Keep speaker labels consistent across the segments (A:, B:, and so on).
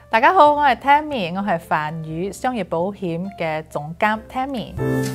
A: 大家好，我係 Tammy， 我係泛宇商業保險嘅總監 Tammy。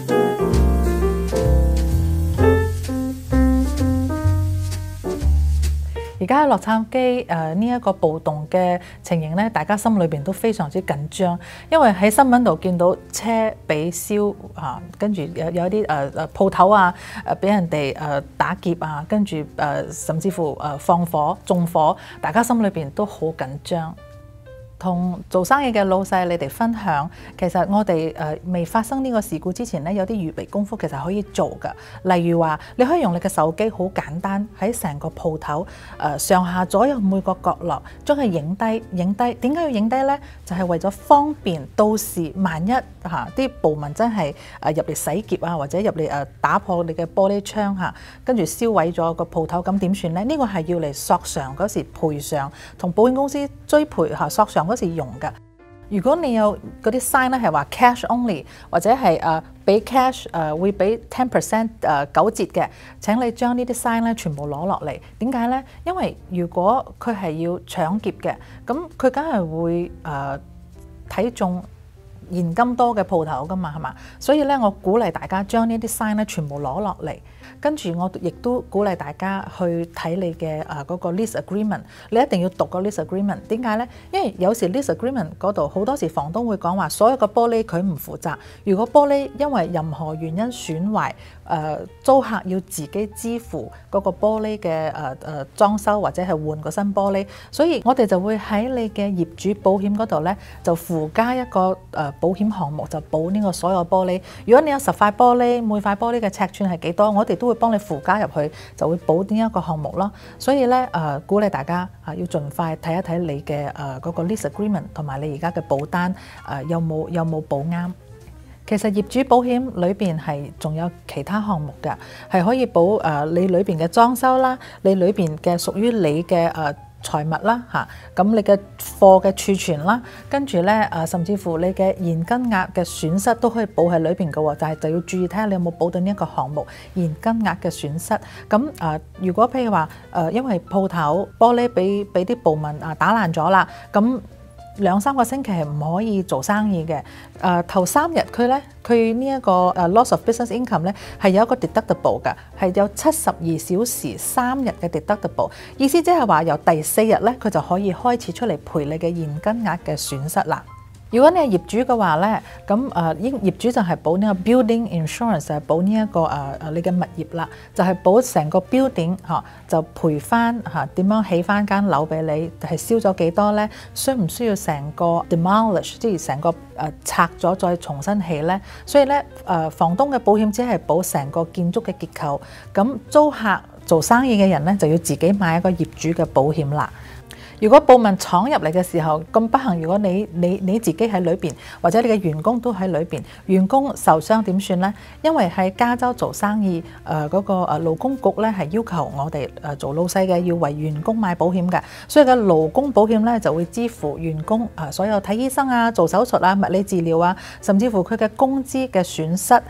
A: 而家喺洛杉磯呢一個暴動嘅情形咧，大家心裏邊都非常之緊張，因為喺新聞度見到車被燒跟住有一啲鋪頭啊俾人哋打劫啊，跟住甚至乎放火縱火，大家心裏邊都好緊張。同做生意嘅老細你哋分享，其實我哋未發生呢個事故之前咧，有啲預備功夫其實可以做㗎。例如話，你可以用你嘅手機好簡單喺成個鋪頭上下左右每個角落將佢影低。點解要影低呢？就係為咗方便到時萬一啲暴民真係入嚟洗劫啊，或者入嚟打破你嘅玻璃窗跟住燒毀咗個鋪頭，咁點算呢？呢個係要嚟索償嗰時賠償，同保險公司追賠索償嗰時用㗎。如果你有嗰啲 sign 咧係話 cash only， 或者係俾 cash 會俾 10% 9折嘅，請你將呢啲 sign 咧全部攞落嚟。點解呢？因為如果佢係要搶劫嘅，咁佢梗係會睇中現金多嘅鋪頭㗎嘛，係嘛？所以咧，我鼓勵大家將呢啲 sign 咧全部攞落嚟。跟住我亦都鼓勵大家去睇你嘅嗰個 lease agreement， 你一定要讀個 lease agreement。點解呢？因為有時 lease agreement 嗰度好多時房東會講話，所有嘅玻璃佢唔負責。如果玻璃因為任何原因損壞，租客要自己支付嗰個玻璃嘅裝修或者係換個新玻璃。所以我哋就會喺你嘅業主保險嗰度呢，就附加一個保險項目，就保呢個所有玻璃。如果你有10塊玻璃，每塊玻璃嘅尺寸係幾多，我哋都會幫你附加入去，就會保呢一個項目咯。所以咧鼓勵大家要盡快睇一睇你嘅嗰個 lease agreement 同埋你而家嘅保單有冇保啱。其實業主保險裏邊係仲有其他項目嘅，係可以保你裏邊嘅裝修啦，你裏邊嘅屬於你嘅財物啦咁你嘅貨嘅儲存啦，跟住咧甚至乎你嘅現金額嘅損失都可以保喺裏邊嘅喎，就要注意睇下你有冇保到呢一個項目現金額嘅損失。咁如果譬如話因為鋪頭玻璃俾啲暴民打爛咗啦，咁2-3個星期係唔可以做生意嘅。頭3日佢呢一個loss of business income 咧係有一個 deductible 㗎，係有72小時3日嘅 deductible。意思即係話由第4日咧，佢就可以開始出嚟賠你嘅現金額嘅損失啦。如果你係業主嘅話咧，咁業主就係保呢個 building insurance， 就係保呢一個你嘅物業啦，就係保成個 building 就賠翻點樣起翻間樓俾你，係燒咗幾多咧？需唔需要成個 demolish， 即係成個拆咗再重新起咧？所以咧房東嘅保險只係保成個建築嘅結構，咁租客做生意嘅人咧就要自己買一個業主嘅保險啦。如果暴民闖入嚟嘅時候咁不幸，如果你自己喺裏邊，或者你嘅員工都喺裏邊，員工受傷點算呢？因為喺加州做生意，嗰個勞工局咧係要求我哋做老細嘅要為員工買保險嘅，所以嘅勞工保險咧就會支付員工所有睇醫生啊、做手術啊、物理治療啊，甚至乎佢嘅工資嘅損失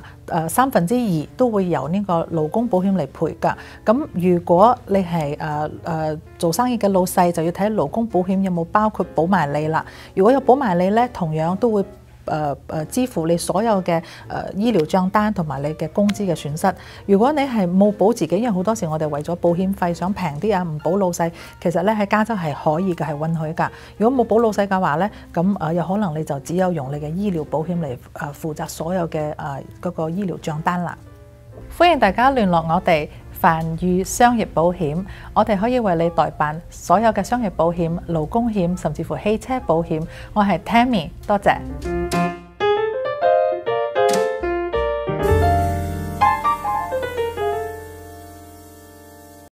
A: 2/3都會由呢個勞工保險嚟賠㗎。咁如果你係做生意嘅老細，就要睇勞工保險有冇包括保埋你啦。如果有保埋你咧，同樣都會支付你所有嘅醫療帳單同埋你嘅工資嘅損失。如果你係冇保自己，因為好多時我哋為咗保險費想平啲唔保老細，其實咧喺加州係可以嘅，係允許㗎。如果冇保老細嘅話咧，咁有可能你就只有用你嘅醫療保險嚟負責所有嘅嗰個醫療帳單啦。歡迎大家聯絡我哋泛宇商業保險，我哋可以為你代辦所有嘅商業保險、勞工險，甚至乎汽車保險。我係 Tammy， 多謝。